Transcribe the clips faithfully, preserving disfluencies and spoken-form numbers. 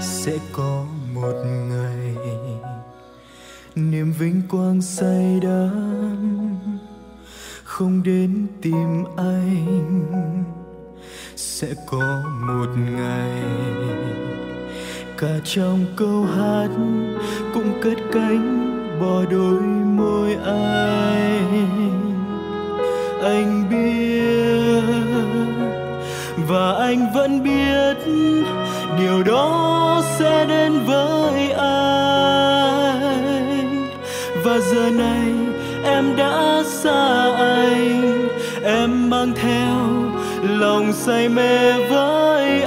sẽ có một ngày niềm vinh quang say đắm không đến tìm anh. Sẽ có một ngày cả trong câu hát cũng cất cánh bỏ đôi môi anh. Anh biết và anh vẫn biết điều đó sẽ đến với anh. Và giờ này em đã xa anh, em mang theo lòng say mê với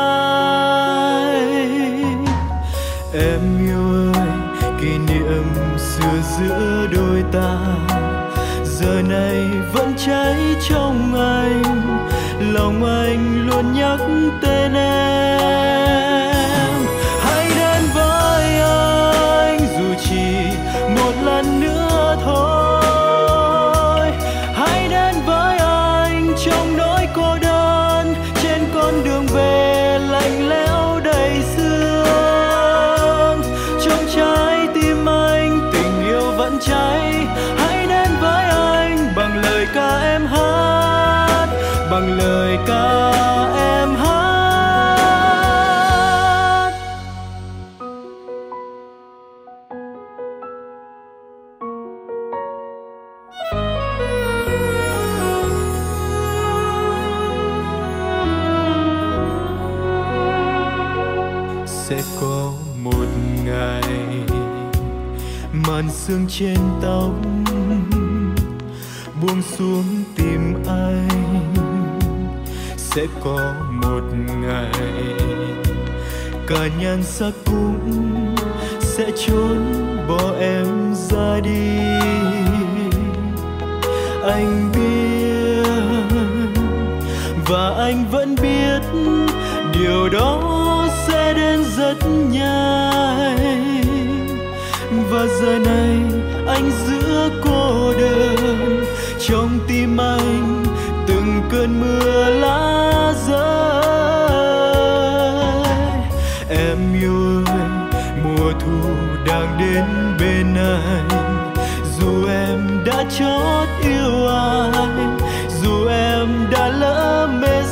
anh. Em yêu ơi, kỷ niệm xưa giữa đôi ta giờ này vẫn cháy trong anh. Lòng anh luôn nhắc tên em. Hãy đến với anh dù chỉ một lần nữa thôi. Hãy đến với anh trong nỗi cô đơn trên con đường về lạnh lẽo đầy sương. Trong trái tim anh tình yêu vẫn cháy. Hãy đến với anh bằng lời ca em hát, bằng lời ca em hát. Sẽ có một ngày màn sương trên tóc buông xuống tìm anh. Sẽ có một ngày cả nhan sắc cũng sẽ trốn bỏ em ra đi. Anh biết và anh vẫn biết điều đó sẽ đến rất nhanh. Và giờ này anh giữa cô đơn, trong tim anh từng cơn mưa lá rơi. Em yêu ơi, mùa thu đang đến bên anh. Dù em đã chót yêu ai, dù em đã lỡ mê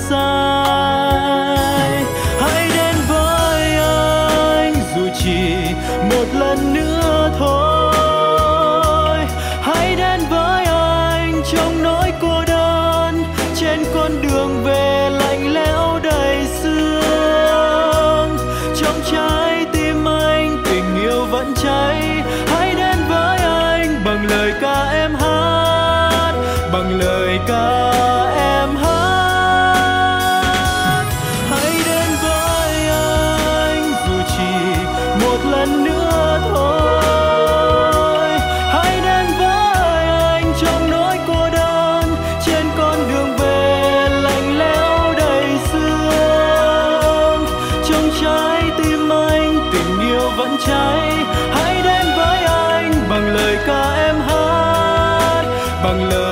say, hãy đến với anh dù chỉ một lần nữa thôi. Hãy đến với anh trong nỗi cô đơn trên con đường về lạnh lẽo đầy sương. Trong trái tim anh tình yêu vẫn cháy. Hãy đến với anh bằng lời ca em hát, bằng lời ca em hát. Hãy đến với anh dù chỉ một lần nữa thôi. Hãy đến với anh trong nỗi cô đơn trên con đường về lạnh lẽo đầy sương. Trong trái tim anh tình yêu vẫn cháy. Hãy đến với anh bằng lời ca em hát, bằng lời